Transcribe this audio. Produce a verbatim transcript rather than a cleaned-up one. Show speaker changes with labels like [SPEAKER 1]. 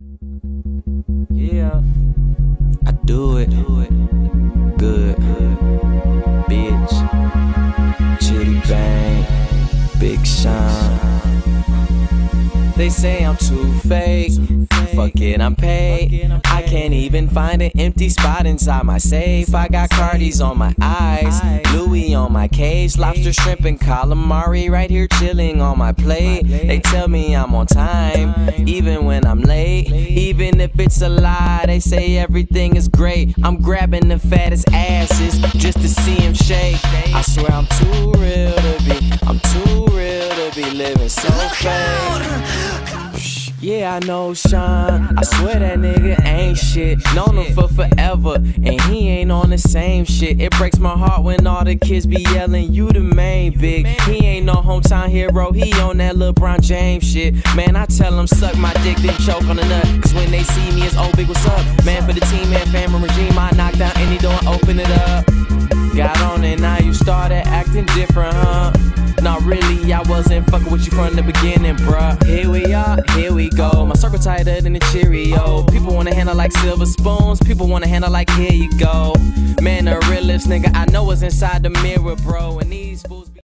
[SPEAKER 1] Yeah, I do it, do it. Good, good. Bitch, Chitty Bang, Big Sean. They say I'm too fake. Fuck it, I'm paid. I can't even find an empty spot inside my safe. I got Cardi's on my eyes, Louis on my case, lobster, shrimp, and calamari right here chilling on my plate. They tell me I'm on time, even when I'm late. Even if it's a lie, they say everything is great. I'm grabbing the fattest asses just to see him shake. I swear I'm too real to be, I'm too real to be living so fake. Yeah, I know Sean, I swear that nigga ain't shit. Known him for forever, and he ain't on the same shit. It breaks my heart when all the kids be yelling, you the main big. He ain't no hometown hero, he on that LeBron James shit. Man, I tell him suck my dick, then choke on the nut. Cause when they see me, it's oh big, what's up? Man, for the team, man, fam, and regime, I knock down any door and open it up. Got on it, now you started acting different, huh? Nah, really, I wasn't fucking with you from the beginning, bruh. Here we are, here we go. My circle tighter than a Cheerio. People wanna handle like silver spoons. People wanna handle like, here you go. Man, the realest nigga I know is inside the mirror, bro. And these fools